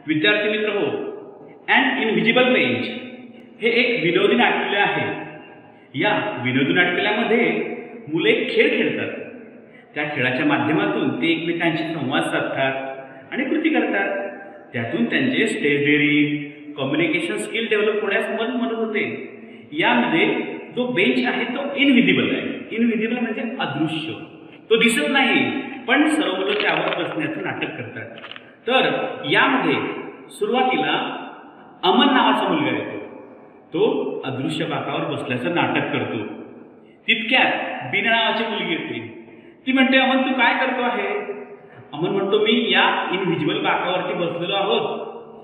विद्यार्थी मित्र हो, अँड इनव्हिजिबल बेंच हे एक विनोदी नाट्य आहे। या विनोदी नाट्यामध्ये मुले खेळ खेळतात। त्या खेळाच्या माध्यमातून ते एकमेकांशी संवाद साधतात आणि कृती करतात। त्यातून त्यांचे stage daring, communication skill develop होण्यास मदत होते। यामध्ये जो बेंच आहे तो इनव्हिजिबल आहे। इनव्हिजिबल म्हणजे अदृश्य, तो दिसत नाही, पण सर्व मुलं त्यावर बसण्याचं नाटक करतात। तर यामध्ये सुरुवातीला अमन नावाचा मुलगा येतो। तो अदृश्य बाकावर बसल्याचं नाटक करतो। तितक्यात बीना नावाची मुलगी येते। ती म्हणते, अमन तू काय करतो आहे? अमन म्हणतो, मी या इनव्हिजिबल बाकावरती बसलेलो आहोत।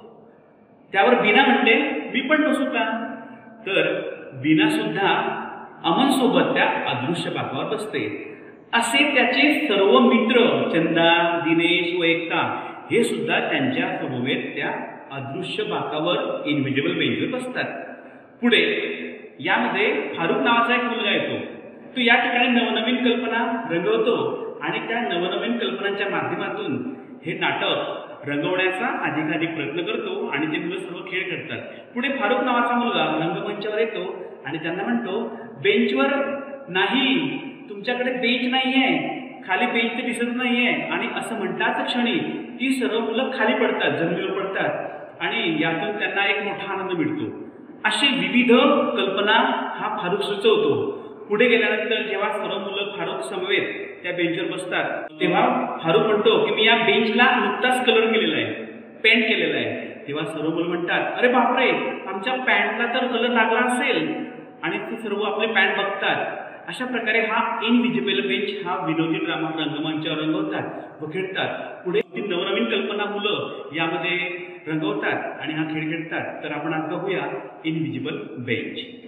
त्यावर बीना म्हणते, मी पण बसू का? तर बीना सुद्धा अमन सोबत त्या अदृश्य बाकावर बसते। असे त्याचे सर्व मित्र चंदा, दिनेश व एकता हे सुद्धा त्यांच्या समवेत त्या अदृश्य बाकावर इनव्हिजिबल बेंचवर बसतात। पुढे यामध्ये फारुक नावाचा एक मुलगा येतो। तो या ठिकाणी नवनवीन कल्पना रंगवतो आणि त्या नवनवीन कल्पनांच्या माध्यमातून हे नाटक रंगवण्याचा अधिकाधिक प्रयत्न करतो आणि ते मुलं सर्व खेळ खेळतात। पुढे फारुक नावाचा मुलगा रंगमंचावर येतो आणि त्यांना म्हणतो, बेंचवर नाही, तुमच्याकडे बेंच नाहीये, खाली बेंच तर दिसत नाहीये। आणि असं म्हणताच क्षणी ती सर्व मुलं खाली पडतात, जमिनीवर पडतात आणि यातून त्यांना एक मोठा आनंद मिळतो। अशी विविध कल्पना हा फारुक सुचवतो। पुढे गेल्यानंतर जेव्हा सर्व मुलं फारुक समवेत त्या बेंचवर बसतात, तेव्हा फारुक म्हणतो की मी या बेंचला नुकताच कलर केलेला आहे, पेंट केलेला आहे। तेव्हा सर्व मुलं म्हणतात, अरे बापरे, आमच्या पॅन्टला तर कलर लागला असेल। आणि ते सर्व आपले पॅन्ट बघतात। अशा प्रकारे हा इनव्हिजिबल बेंच हा विनोदी ड्रामा रंगमंचावर रंगवतात व खेळतात। पुढे नवनवीन कल्पना मुलं यामध्ये रंगवतात आणि हा खेळ खेळतात। तर आपण आज बघूया इनव्हिजिबल बेंच।